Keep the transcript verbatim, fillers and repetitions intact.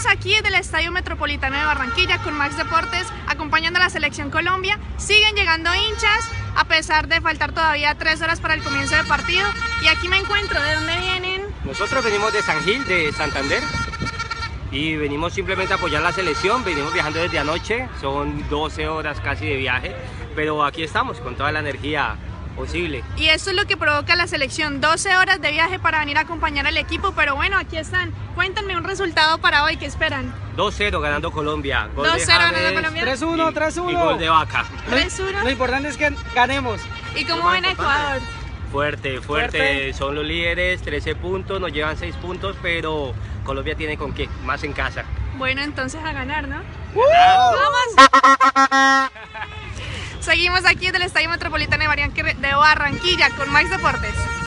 Seguimos aquí del Estadio Metropolitano de Barranquilla con Max Deportes acompañando a la Selección Colombia. Siguen llegando hinchas a pesar de faltar todavía tres horas para el comienzo del partido. Y aquí me encuentro, ¿de dónde vienen? Nosotros venimos de San Gil, de Santander, y venimos simplemente a apoyar la selección. Venimos viajando desde anoche, son doce horas casi de viaje, pero aquí estamos con toda la energía posible. Y eso es lo que provoca la selección, doce horas de viaje para venir a acompañar al equipo, pero bueno, aquí están. Cuéntenme un resultado para hoy, ¿qué esperan? dos cero ganando Colombia. dos cero ganando Colombia. tres uno, tres uno. Y gol de Vaca. tres uno. Lo importante es que ganemos. ¿Y cómo ven a Ecuador? Fuerte, fuerte, Fuerte. Son los líderes, trece puntos, nos llevan seis puntos, pero Colombia tiene con qué, más en casa. Bueno, entonces a ganar, ¿no? ¡Uh! ¡Vamos! Seguimos aquí del Estadio Metropolitano de Barranquilla con Max Deportes.